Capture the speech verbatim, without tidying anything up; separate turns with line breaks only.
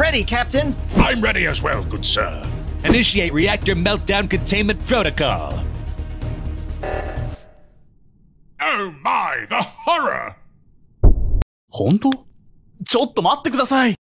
ready, Captain.
I'm ready as well, good sir.
Initiate reactor meltdown containment protocol.
Oh my, the horror!
本当？ちょっと待ってください。